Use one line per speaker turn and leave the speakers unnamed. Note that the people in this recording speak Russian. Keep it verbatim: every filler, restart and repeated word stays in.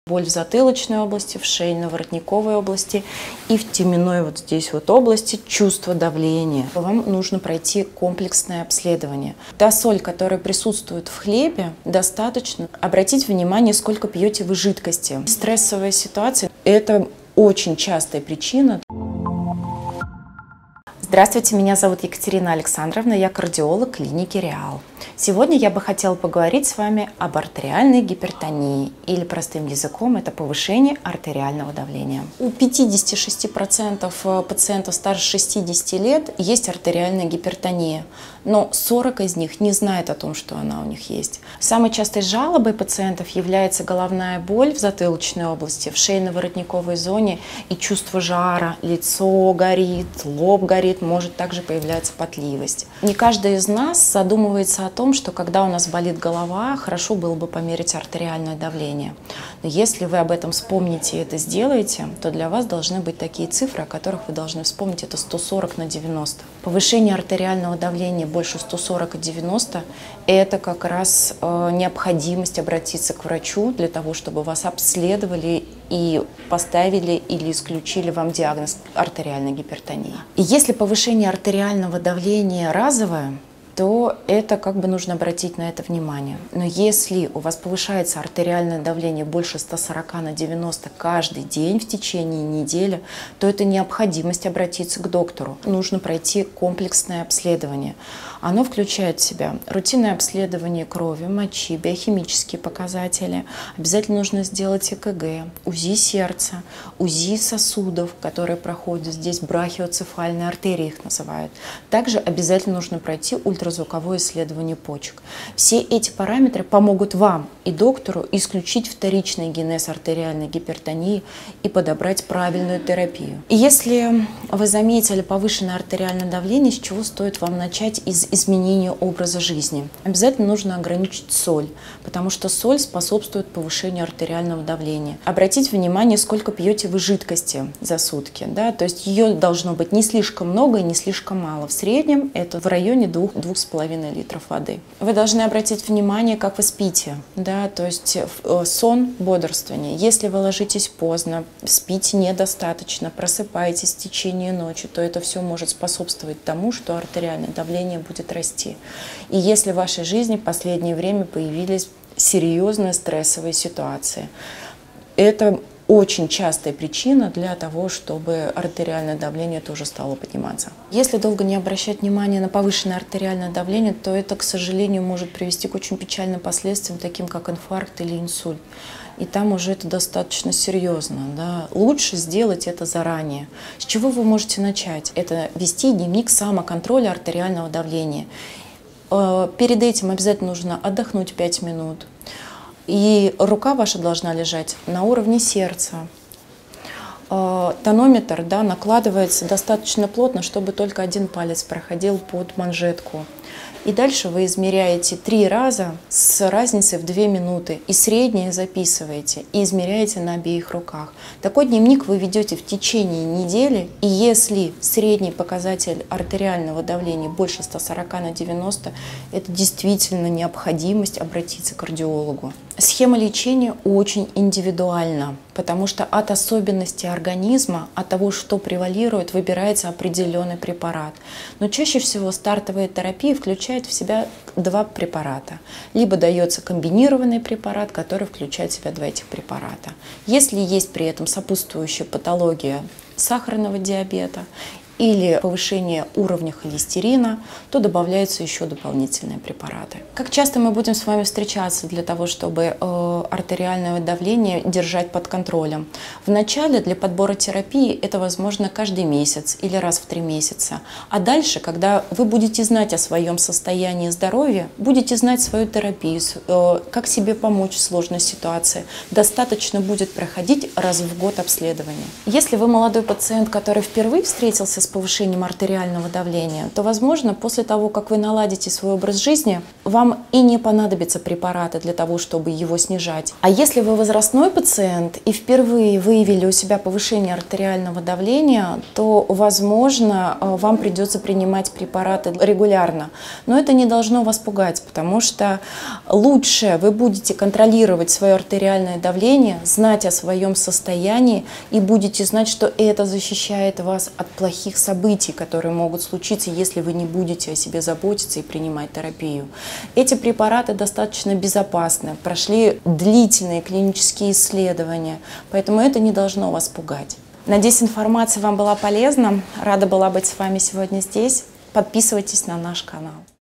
Боль в затылочной области, в шейно-воротниковой области и в теменной вот здесь вот области чувство давления. Вам нужно пройти комплексное обследование. Та соль, которая присутствует в хлебе, достаточно. Обратите внимание, сколько пьете вы жидкости. Стрессовая ситуация – это очень частая причина. Здравствуйте, меня зовут Екатерина Александровна, я кардиолог клиники Реал. Сегодня я бы хотела поговорить с вами об артериальной гипертонии, или простым языком это повышение артериального давления. У пятидесяти шести процентов пациентов старше шестидесяти лет есть артериальная гипертония, но сорок из них не знают о том, что она у них есть. Самой частой жалобой пациентов является головная боль в затылочной области, в шейно-воротниковой зоне и чувство жара, лицо горит, лоб горит, может также появляться потливость. Не каждый из нас задумывается о том, что когда у нас болит голова, хорошо было бы померить артериальное давление. Но если вы об этом вспомните и это сделаете, то для вас должны быть такие цифры, о которых вы должны вспомнить, это сто сорок на девяносто. Повышение артериального давления больше ста сорока на девяноста – это как раз э, необходимость обратиться к врачу для того, чтобы вас обследовали и поставили или исключили вам диагноз артериальной гипертонии. И если повышение артериального давления разовое, то это как бы нужно обратить на это внимание. Но если у вас повышается артериальное давление больше ста сорока на девяносто каждый день в течение недели, то это необходимость обратиться к доктору. Нужно пройти комплексное обследование. Оно включает в себя рутинное обследование крови, мочи, биохимические показатели. Обязательно нужно сделать ЭКГ, УЗИ сердца, УЗИ сосудов, которые проходят здесь, брахиоцефальные артерии их называют. Также обязательно нужно пройти ультразвуковое исследование почек. Все эти параметры помогут вам и доктору исключить вторичный генез артериальной гипертонии и подобрать правильную терапию. И если вы заметили повышенное артериальное давление, с чего стоит вам начать из изменения образа жизни? Обязательно нужно ограничить соль, потому что соль способствует повышению артериального давления. Обратите внимание, сколько пьете вы жидкости за сутки. Да? То есть ее должно быть не слишком много и не слишком мало. В среднем это в районе двух-двух с половиной литров воды. Вы должны обратить внимание, как вы спите. Да? То есть сон, бодрствование. Если вы ложитесь поздно, спите недостаточно, просыпаетесь в течение ночи, то это все может способствовать тому, что артериальное давление будет расти. И если в вашей жизни в последнее время появились серьезные стрессовые ситуации, это очень частая причина для того, чтобы артериальное давление тоже стало подниматься. Если долго не обращать внимания на повышенное артериальное давление, то это, к сожалению, может привести к очень печальным последствиям, таким как инфаркт или инсульт. И там уже это достаточно серьезно. Да? Лучше сделать это заранее. С чего вы можете начать? Это вести дневник самоконтроля артериального давления. Перед этим обязательно нужно отдохнуть пять минут. И рука ваша должна лежать на уровне сердца. Тонометр, да, накладывается достаточно плотно, чтобы только один палец проходил под манжетку. И дальше вы измеряете три раза с разницей в две минуты. И среднее записываете, и измеряете на обеих руках. Такой дневник вы ведете в течение недели. И если средний показатель артериального давления больше ста сорока на девяносто, это действительно необходимость обратиться к кардиологу. Схема лечения очень индивидуальна, потому что от особенностей организма, от того, что превалирует, выбирается определенный препарат. Но чаще всего стартовая терапия включает в себя два препарата. Либо дается комбинированный препарат, который включает в себя два этих препарата. Если есть при этом сопутствующая патология сахарного диабета или повышение уровня холестерина, то добавляются еще дополнительные препараты. Как часто мы будем с вами встречаться для того, чтобы э, артериальное давление держать под контролем? Вначале для подбора терапии это возможно каждый месяц или раз в три месяца. А дальше, когда вы будете знать о своем состоянии здоровья, будете знать свою терапию, э, как себе помочь в сложной ситуации, достаточно будет проходить раз в год обследование. Если вы молодой пациент, который впервые встретился с повышением артериального давления, то, возможно, после того, как вы наладите свой образ жизни, вам и не понадобятся препараты для того, чтобы его снижать. А если вы возрастной пациент и впервые выявили у себя повышение артериального давления, то, возможно, вам придется принимать препараты регулярно. Но это не должно вас пугать, потому что лучше вы будете контролировать свое артериальное давление, знать о своем состоянии и будете знать, что это защищает вас от плохих событий, которые могут случиться, если вы не будете о себе заботиться и принимать терапию. Эти препараты достаточно безопасны, прошли длительные клинические исследования, поэтому это не должно вас пугать. Надеюсь, информация вам была полезна. Рада была быть с вами сегодня здесь. Подписывайтесь на наш канал.